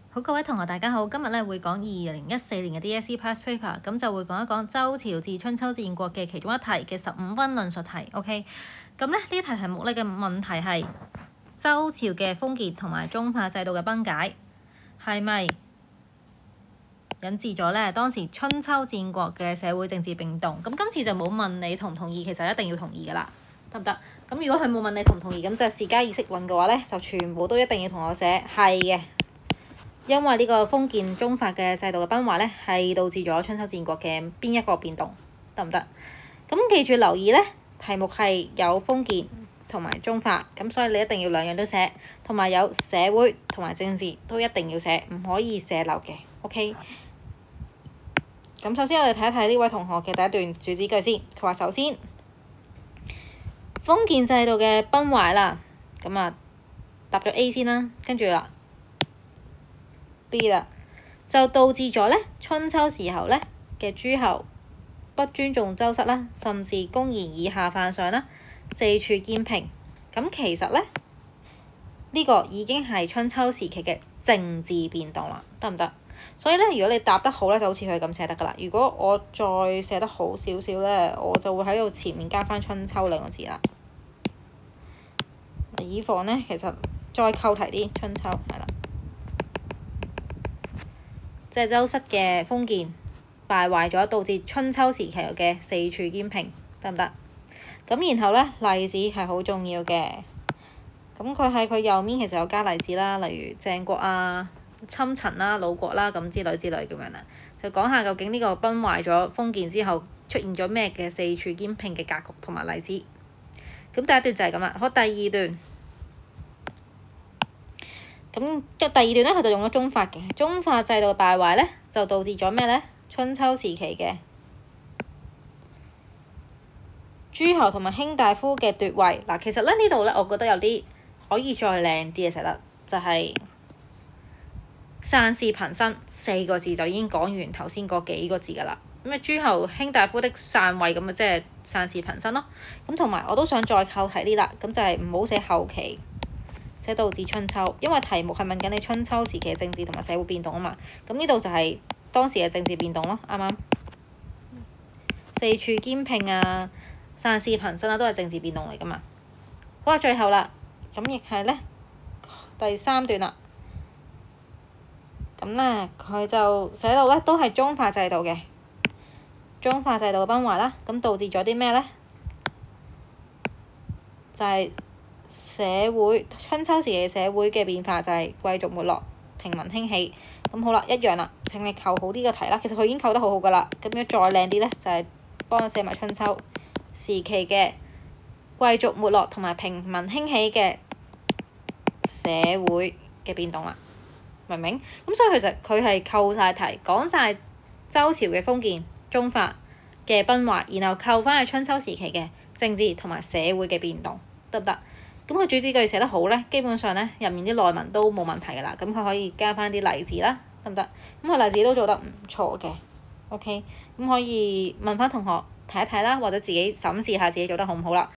好，各位同學大家好，今日咧會講2014年嘅 DSE Past Paper，咁就會講一講周朝至春秋戰國嘅其中一題嘅15分論述題。OK， 咁咧呢題題目咧嘅問題係周朝嘅封建同埋宗法制度嘅崩解係咪引致咗咧當時春秋戰國嘅社會政治變動？咁今次就冇問你同唔同意，其實一定要同意噶啦，得唔得？咁如果佢冇問你同唔同意，咁就係加意識運嘅話咧，就全部都一定要同我寫係嘅。因為呢個封建宗法嘅制度嘅崩壞咧，係導致咗春秋戰國嘅邊一個變動，得唔得？咁記住留意咧，題目係有封建同埋宗法，咁所以你一定要兩樣都寫，同埋有社會同埋政治都一定要寫，唔可以寫漏嘅。OK。咁首先我哋睇一睇呢位同學嘅第一段主旨句先。佢話首先封建制度嘅崩壞啦，咁啊答咗 A 先啦，跟住啦。B 啦，就導致咗咧春秋時候咧嘅諸侯不尊重周室啦，甚至公然以下犯上啦，四處兼併。咁其實咧呢個已經係春秋時期嘅政治變動啦，得唔得？所以咧，如果你答得好咧，就好似佢咁寫得噶啦。如果我再寫得好少少咧，我就會喺度前面加翻春秋兩個字啦。以防咧，其實再扣題啲春秋係啦。即係周室嘅封建敗壞咗，導致春秋時期嘅四處兼併，得唔得？咁然後咧例子係好重要嘅。咁佢喺佢右面其實有加例子啦，例如鄭國啊、侵陳啦、魯國啦咁之類咁樣啦，就講下究竟呢個崩壞咗封建之後出現咗咩嘅四處兼併嘅格局同埋例子。咁第一段就係咁啦。好，第二段。咁第二段咧，佢就用咗宗法嘅宗法制度嘅敗壞咧，就導致咗咩咧？春秋時期嘅諸侯同埋卿大夫嘅奪位。嗱，其實咧呢度咧，我覺得有啲可以再靚啲嘅寫得，就係散氏朋生4個字就已經講完頭先嗰幾個字噶啦。咁啊，諸侯卿大夫的散位咁啊，即係散氏朋生咯。咁同埋我都想再扣題啲啦，咁就係唔好寫後期。寫導致春秋，因為題目係問緊你春秋時期嘅政治同埋社會變動啊嘛。咁呢度就係當時嘅政治變動咯，啱啱？四處兼併啊，散氏朋生啊，都係政治變動嚟噶嘛。好啦，最後啦，咁亦係咧第三段啦。咁咧佢就寫到咧都係宗法制度嘅宗法制度嘅崩壞啦。咁導致咗啲咩咧？就係社會春秋時期社會嘅變化，就係貴族沒落，平民興起。咁好啦，一樣啦。請你扣好呢個題啦。其實佢已經扣得好好噶啦。咁樣再靚啲咧，就係幫我寫埋春秋時期嘅貴族沒落同埋平民興起嘅社會嘅變動啦。明唔明？咁所以其實佢係扣晒題，講晒周朝嘅封建宗法嘅崩壞，然後扣翻去春秋時期嘅政治同埋社會嘅變動，得唔得？咁佢主旨句寫得好咧，基本上咧入面啲內文都冇問題噶啦。咁佢可以加翻啲例子啦，得唔得？咁佢例子都做得唔錯嘅。OK，咁可以問翻同學睇一睇啦，或者自己審視下自己做得好唔好啦。